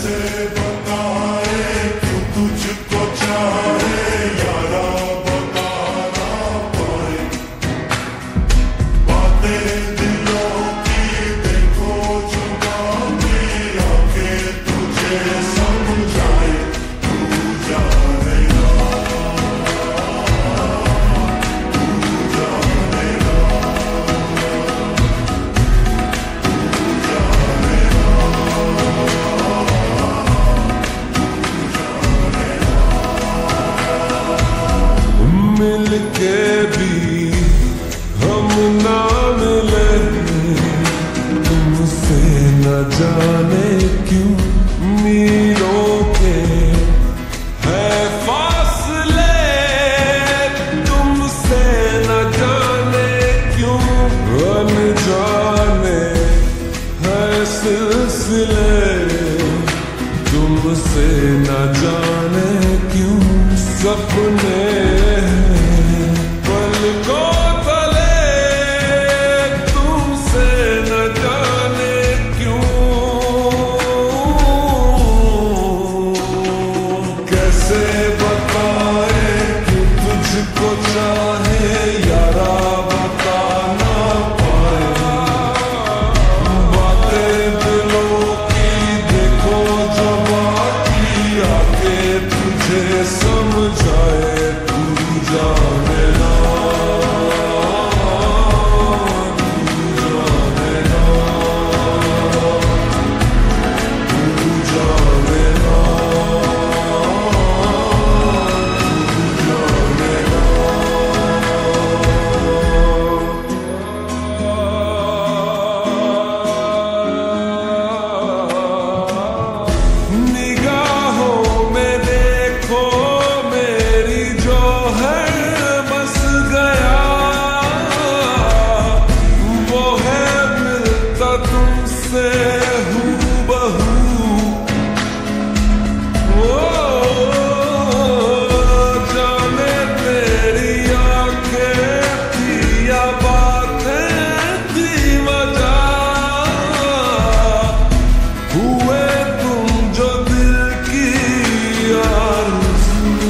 कैसे बताए क्यों तुझको चाहे यारा, बताना पाए बातें दिलों की, देखो जुबान की आके तुझे समझाए, तू जानेगा, तू जानेगा, मिलके भी हम ना मिले, तुमसे न जाने क्यों मीलों के है फासले, तुमसे न जाने क्यों अनजाने है सिलसिले, तुमसे न जाने क्यों सपने पलकों तले, तुमसे न जाने क्यों, कैसे बताए कि तुझको चाहे यारा, बताना पाए बातें दिलों की, देखो जो बाकी आके तुझे समझाए, तू जानेगा, तू जानेगा, तू जानेगा, तू जानेगा। निगाहों में देखो मेरी जो है बस गया, वो है मिलता तुमसे हूबहू, ओ जाने तेरी आंखें थी या बातें थी वजह, हुए तुम जो दिल की आरज़ू,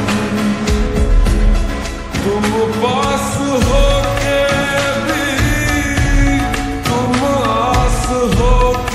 तुम पास हो के भी, तुम आस हो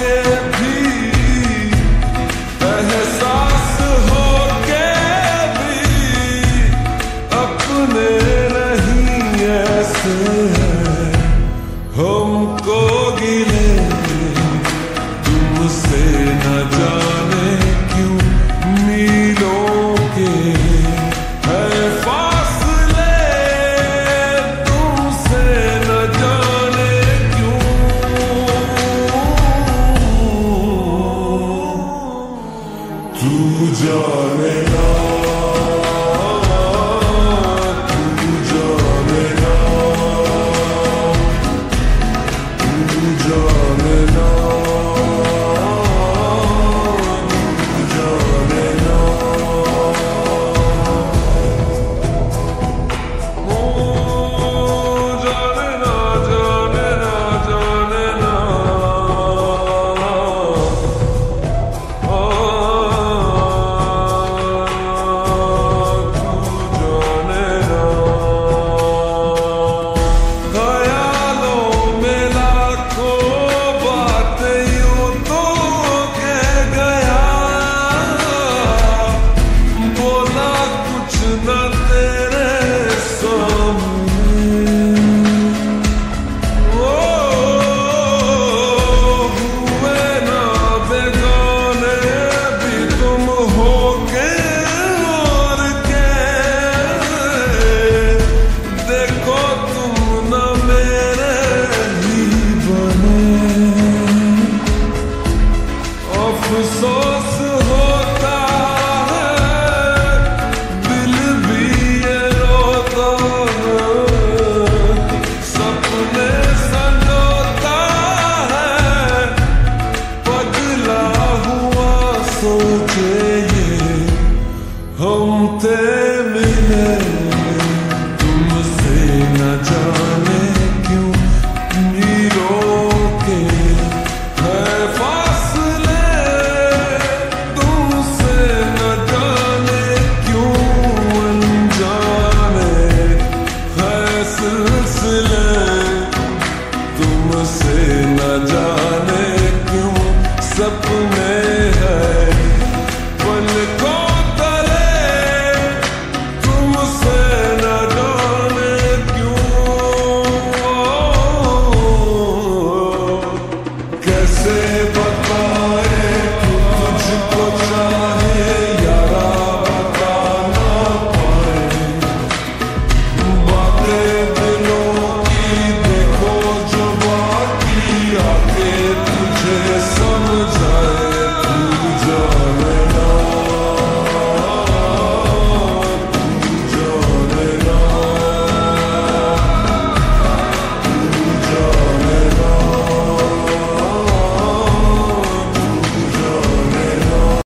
से